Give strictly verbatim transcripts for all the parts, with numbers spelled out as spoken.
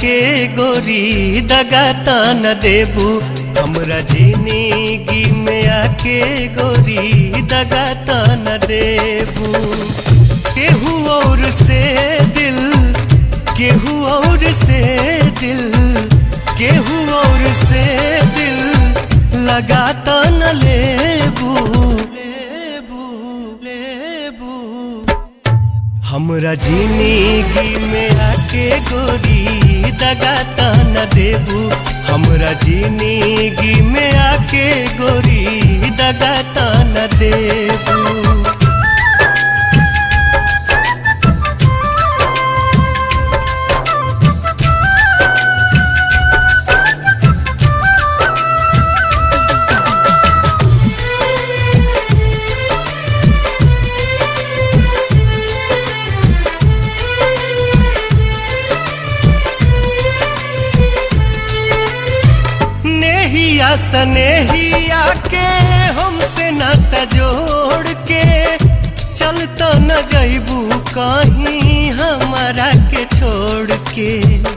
आके गोरी दगा तान देबू, हमरा जिंदगी में आके गोरी दगा तान देबू। केहू और से दिल, केहू और से दिल, केहू और से दिल लगा तान लेबू, लेबू लेबू। हमरा जिंदगी में आके गोरी दगा तान देबू, हमरा जिंदगी में आके गोरी दगा तान देबू। स्नेहिया के हमसे नाता जोड़ के चलता न जइबू कहीं हमारा के छोड़ के।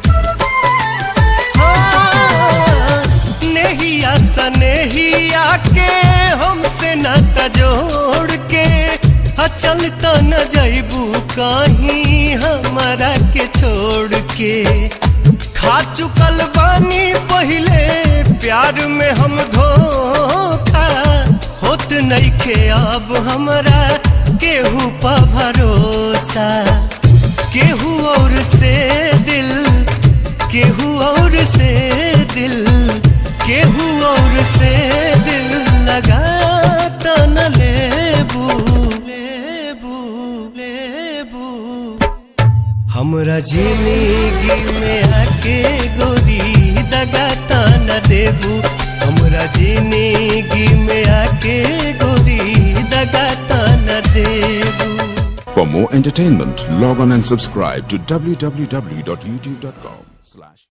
हाँ, नेहिया स्नेहिया के हमसे नाता जोड़ के चलता न जइबू कहीं हमारा के छोड़ के। खा चुकल बानी पहले प्यार में हम धोखा, होत नइखे अब हमरा केहू पा भरोसा। केहू और से दिल, केहू और से दिल, केहू और से दिल लगा तान लेबू, लेबू लेबू। हमरा जिंदगी में आके गोरी दगा तान देबू, हमरा जिंदगी में आके गोरी दगा तान देबू। For more entertainment, log on and subscribe to w w w dot youtube dot com slash